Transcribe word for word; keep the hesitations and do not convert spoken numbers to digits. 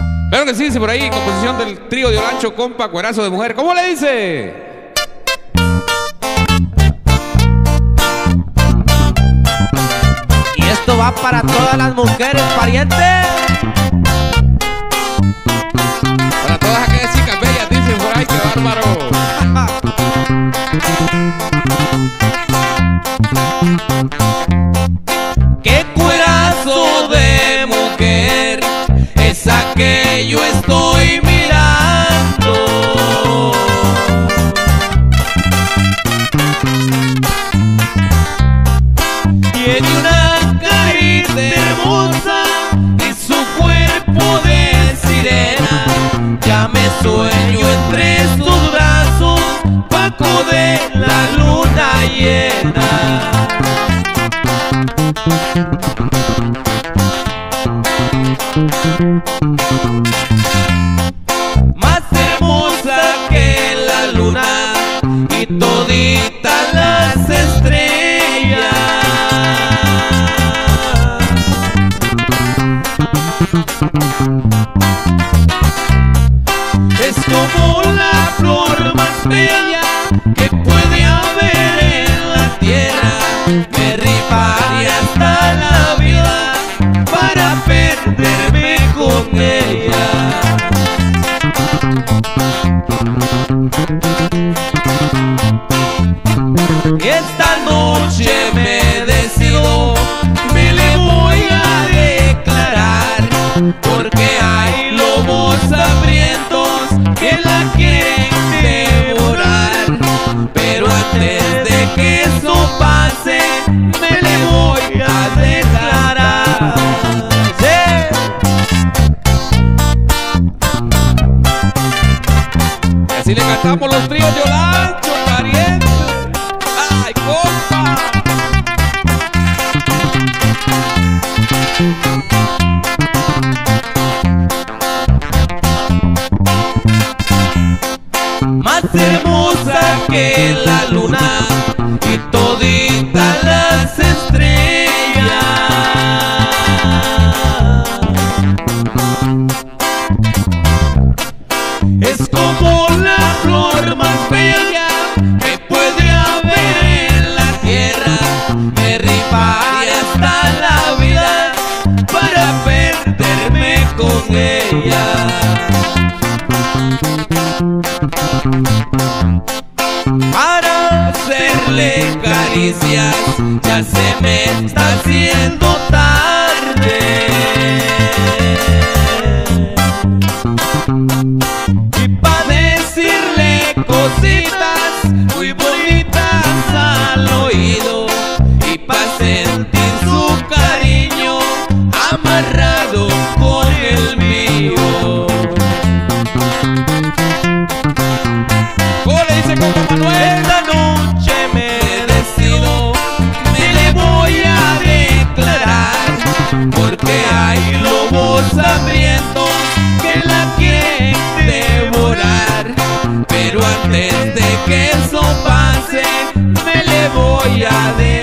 Claro que sí, dice por ahí, composición del trío de Olancho, compa, cuerazo de mujer. ¿Cómo le dice? Y esto va para todas las mujeres parientes. Para todas aquellas chicas bellas, dicen por ahí, qué bárbaro. Qué cuerazo de mujer esa que yo estoy mirando. Tiene una carita hermosa y su cuerpo de sirena. Ya me sueño entre sus brazos, bajo de la luna llena. Más hermosa que la luna y toditas las estrellas. Es como la flor más bella que puede haber en la tierra. Me rifaría hasta la vida para perderme con ella. Y esta noche me decido, me le voy a declarar, porque hay lobos hambrientos que la quieren devorar. Pero antes de que eso pase, me le voy a declarar. Y así le cantamos los tríos de Olancho, pariente. ¡Ay, compa! Más hermosa que la luna y toditas las estrellas. Es como la flor más bella que puede haber en la tierra. Me rifaría hasta la vida para perderme con ella. Para hacerle caricias ya se me está haciendo tarde. Y para decirle cositas muy bonitas al oído, y para sentir su cariño amarrado con el mío. ¿Cómo le dice, compa Manuel? Esta noche me decido, me le voy a declarar, porque hay lobos hambrientos que la quieren devorar. Pero antes de que eso pase, me le voy a declarar.